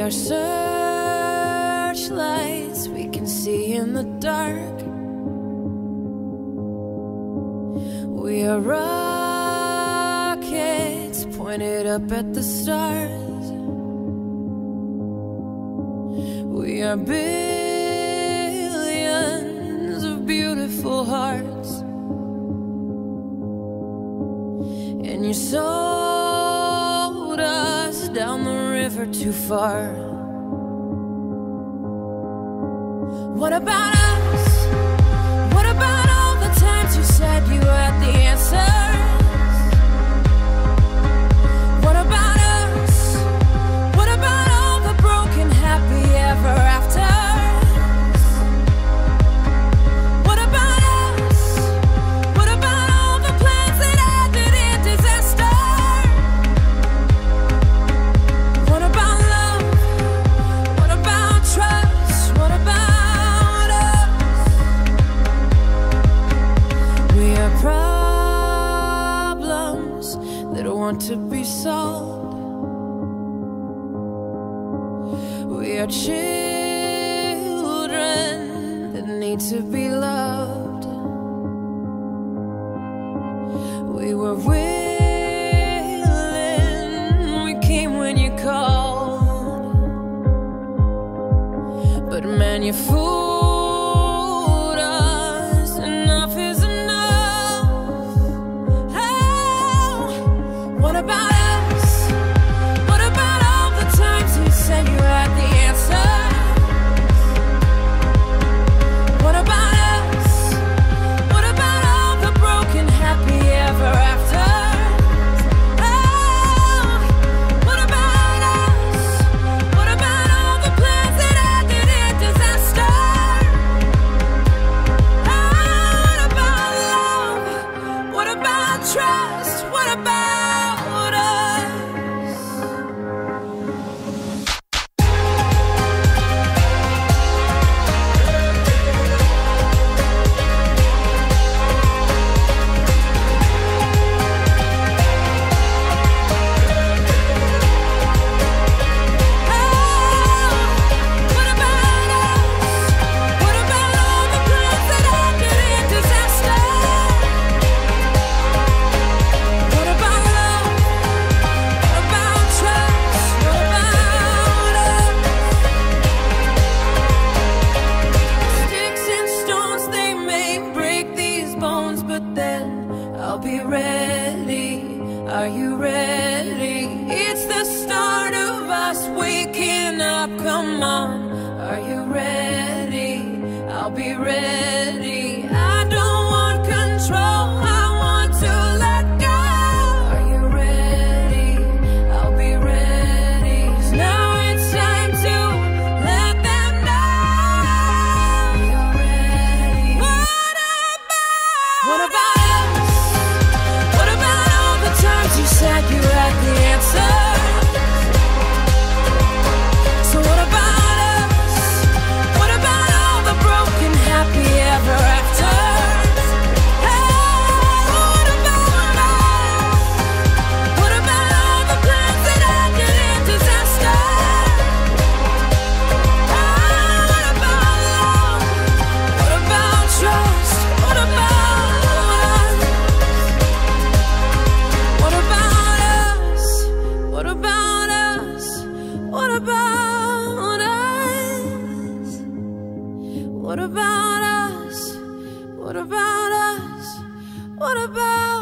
are searchlights we can see in the dark. We are rockets pointed up at the stars. We are billions of beautiful hearts. And you sold us down the river too far. What about us? What about all the times you said you had the answers? What about us? What about all the broken happy ever afters? What about us? What about all the plans that ended in disaster? What about love? What about trust? What about us? We are problems that want to be solved. We are children that need to be loved. We were willing, we came when you called. But man, you fooled us. Enough is enough. Oh, what about us? What about all the times you said you had the answers? What about us? What about all the broken happy ever afters? Oh, what about us? What about all the plans that ended in disaster? Oh, what about love? What about trust? What about us? What about us? What about all the plans that ended in disaster? What about love? What about trust? What about us? Sticks and stones, they may break these bones, but then I'll be ready. Are you ready? It's the start of us waking up. Come on, are you ready? I'll be ready. I don't want control, I want to let go. Are you ready? I'll be ready. 'Cause now it's time to let them know you're ready. What about us? What about all the times you said you had the answer? So what about us? What about all the broken happy ever afters? Hey, what about us? What about all the plans that ended in disaster? Oh, what about love? What about trust? What about us? What about us? What about us? What about us? What about us? What about us? What about